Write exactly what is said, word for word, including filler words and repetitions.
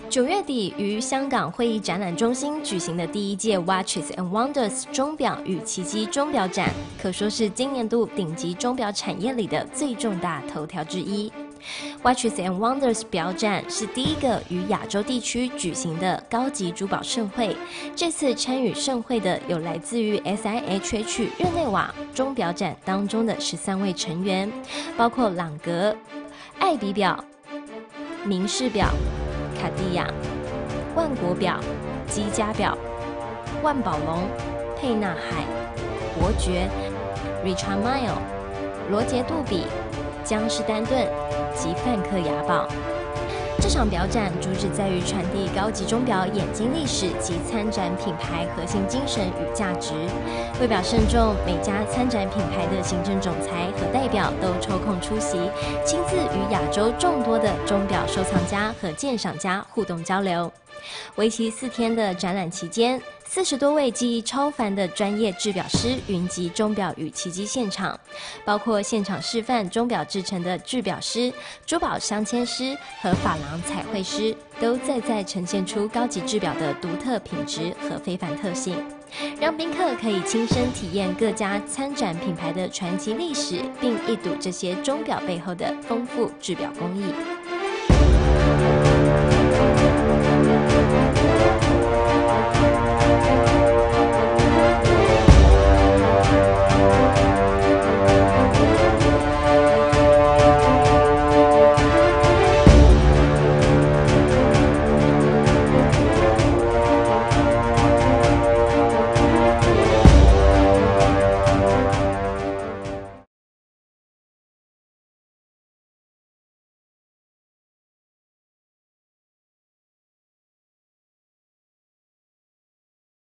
九月底于香港会议展览中心举行的第一届 Watches and Wonders 钟表与奇迹钟表展，可说是今年度顶级钟表产业里的最重大头条之一。Watches and Wonders 表展是第一个于亚洲地区举行的高级珠宝盛会。这次参与盛会的有来自于 S I H H 日内瓦钟表展当中的十三位成员，包括朗格、爱彼表、名仕表、卡地亚、万国表、积家表、万宝龙、沛纳海、伯爵、Richard Mille、罗杰杜比、江诗丹顿及范克雅宝。这场表展主旨在于传递高级钟表眼睛历史及参展品牌核心精神与价值。为表慎重，每家参展品牌的行政总裁和代表都抽空出席，亲自与亚洲众多的钟表收藏家和鉴赏家互动交流。为期四天的展览期间，四十多位技艺超凡的专业制表师云集钟表与奇迹现场，包括现场示范钟表制成的制表师、珠宝镶嵌师和珐琅彩绘师，都再再呈现出高级制表的独特品质和非凡特性，让宾客可以亲身体验各家参展品牌的传奇历史，并一睹这些钟表背后的丰富制表工艺。